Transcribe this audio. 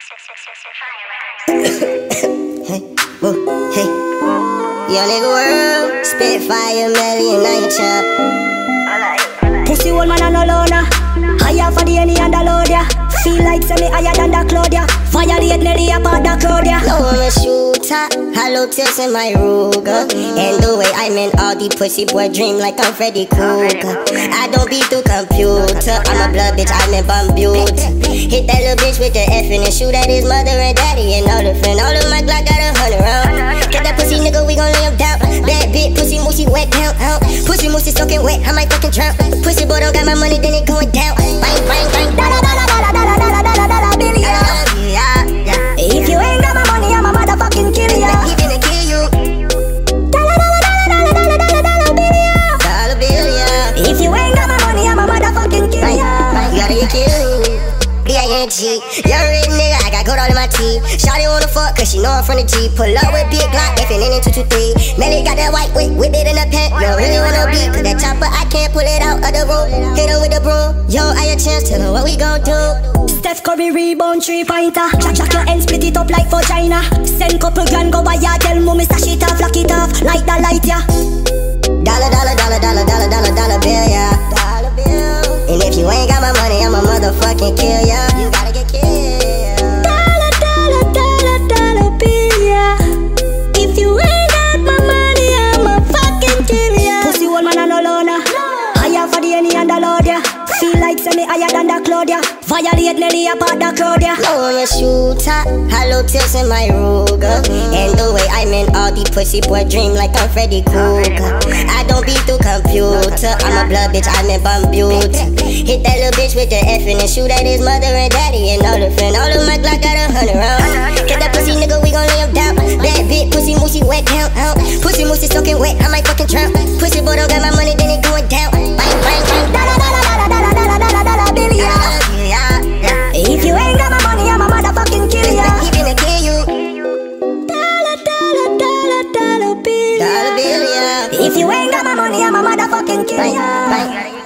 Hey, whoa, hey. Young nigga world, Spitfire, million on your chop. Pussy old man and no loner. Higher for the any and the load ya. Feel like semi higher than the cloud ya. Violate Nelly apart the crowd ya. No, I'm a shooter, hollow tips in my Ruger. And the way I'm in all the pussy boy dream like I'm Freddy Krueger. I don't be through computer, I'm a blood bitch, I'm in Bumbuta. Hit that little bitch with the F and shoot at his mother and daddy and all the friend. All of my Glock got 100 rounds. Get that pussy nigga, we gon' lay him down. Bad bitch, pussy moosey wet down. Pussy moosey soaking wet, I might fucking drown. Pussy boy don't got my money, then it going down. Bang, bang, bang, dollar, dollar, dollar, dollar, dollar, dollar, dollar, billion. If you ain't got my money, I'm a motherfucking kill ya. He finna kill you. Dollar, dollar, dollar, dollar, dollar, dollar, billion. Dollar billion. If you ain't got my money, I'm a motherfucking kill ya. You gotta get killed. B-I-N-G. Young red nigga, I got gold all in my teeth. Shawty wanna fuck cause she know I'm from the G. Pull up with big Glock, FN in 223. Melly got that white whip it in the pant. You don't really wanna beat, cause that chopper, I can't pull it out of the room. Hit her with the broom. Yo, I a chance, tell her what we gon' do. Steph Curry rebound 3-pointer. Jack your end, split it up like vagina. Send couple grand, go buy ya. Tell mommy stash it off, lock it off, like the light ya. Dollar, dollar, dollar, dollar, dollar, dollar, dollar bill, yeah. Dollar bill. And if you ain't got my money, I'm a motherfucking kill ya. You gotta get killed. Dollar, dollar, dollar, dollar bill ya. If you ain't got my money, I'm a fucking kill ya. Pussy old man and no loner. Higher for the any and the load ya. Feel like semi higher than the cloud ya. Violate Nelly apart the crowd ya. No, I'm a shooter, hollow tips in my Ruger. And the way I'm in all the pussy boy dream like I'm Freddy Krueger. I don't be through computer, I'm a blood bitch, I'm in Bumbuta. Hit that little bitch with the F and shoot at his mother and daddy and all the friend. All of my Glock got 100 rounds. Get that pussy nigga, we gon' lay him down. Bad bitch, pussy moosey wet down. Pussy moosey soaking wet, I might fucking drown. Pussy boy don't got my money, then it going down. Bang, bang, bang, dollar, dollar, dollar, dollar, dollar, dollar, dollar, billion. If you ain't got my money, I'm a motherfucking kill ya. He finna kill you. Dollar, dollar, dollar, dollar bill. Dollar bill, yeah. If you ain't got my money, I'm a motherfucking kill ya. Bang, bang.